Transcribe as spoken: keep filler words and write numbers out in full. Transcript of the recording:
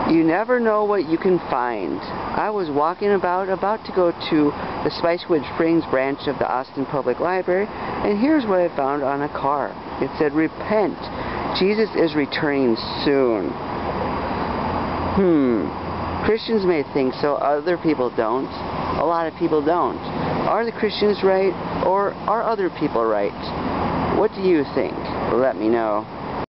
You never know what you can find. I was walking about, about to go to the Spicewood Springs branch of the Austin Public Library, and here's what I found on a car. It said, "Repent. Jesus is returning soon." Hmm. Christians may think so, other people don't. A lot of people don't. Are the Christians right, or are other people right? What do you think? Let me know.